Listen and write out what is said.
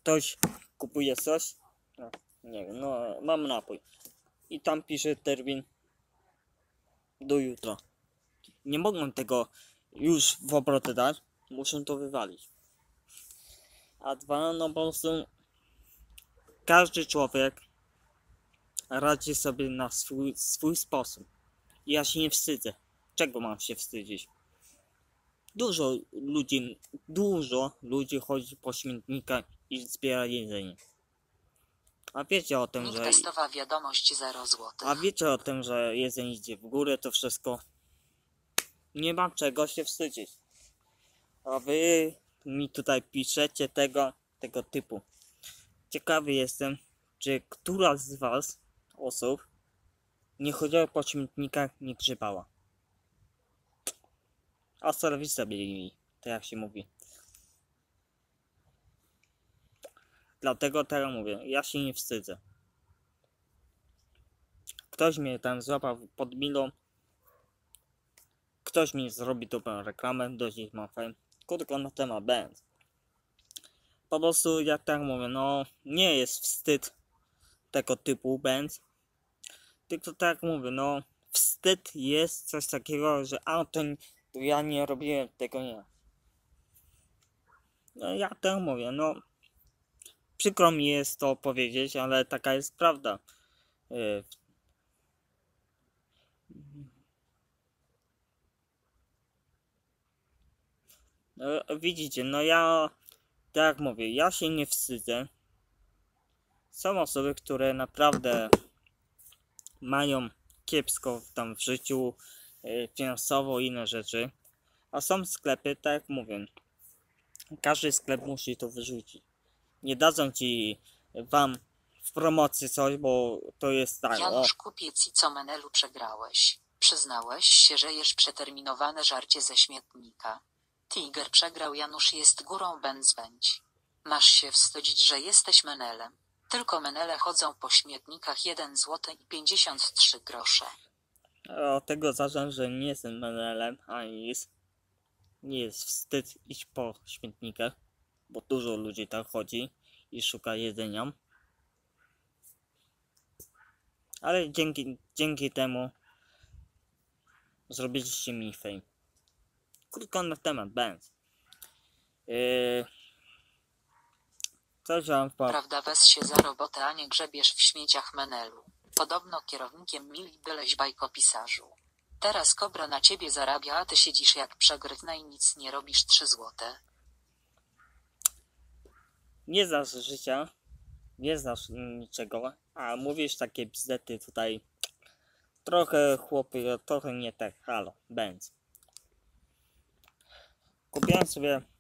ktoś kupuje coś, no, nie wiem, no mam napój i tam pisze termin do jutra. Nie mogą tego już w obroty dać, muszą to wywalić. A dwa, no po prostu każdy człowiek radzi sobie na swój sposób. Ja się nie wstydzę. Czego mam się wstydzić? Dużo ludzi chodzi po śmietnikach i zbiera jedzenie. A wiecie o tym, że... Testowa wiadomość 0 zł. A wiecie o tym, że jedzenie idzie w górę, to wszystko. Nie mam czego się wstydzić. A wy mi tutaj piszecie tego typu. Ciekawy jestem, czy która z was osób nie chodziła po śmietnikach, nie grzebała. A serwisy byli, tak jak się mówi. Dlatego teraz mówię, ja się nie wstydzę. Ktoś mnie tam złapał pod milą. Ktoś mi zrobi dobrą reklamę, dość ich mam fame. Krótko na temat Benz. Po prostu jak tak mówię, no nie jest wstyd tego typu Benz. Tylko tak mówię, no wstyd jest coś takiego, że to ja nie robiłem tego, nie. No ja tak mówię, no przykro mi jest to powiedzieć, ale taka jest prawda. No, widzicie, no ja, tak jak mówię, ja się nie wstydzę. Są osoby, które naprawdę mają kiepsko tam w życiu, finansowo i inne rzeczy. A są sklepy, tak jak mówię, każdy sklep musi to wyrzucić. Nie dadzą wam w promocji coś, bo to jest tak. Janusz Kupiec, i co menelu przegrałeś? Przyznałeś się, że jesz przeterminowane żarcie ze śmietnika. Tiger przegrał, Janusz jest górą, Benz bądź. Masz się wstydzić, że jesteś menelem. Tylko menele chodzą po śmietnikach 1 zł i 53 grosze. Od tego zacząłem, że nie jestem menelem, ani nic. Nie jest wstyd iść po śmietnikach, bo dużo ludzi tam chodzi i szuka jedzenia. Ale dzięki temu zrobiliście mi fame. Krótko na temat Benz. Coś wam Prawda, weź się za robotę, a nie grzebiesz w śmieciach menelu. Podobno kierownikiem mili byleś, bajkopisarzu. Teraz Kobra na ciebie zarabia, a ty siedzisz jak przegryzna i nic nie robisz. 3 złote. Nie znasz życia, nie znasz niczego, a mówisz takie bzdety tutaj. Trochę chłopy, trochę nie tak. Halo, Benz. Kupiłem sobie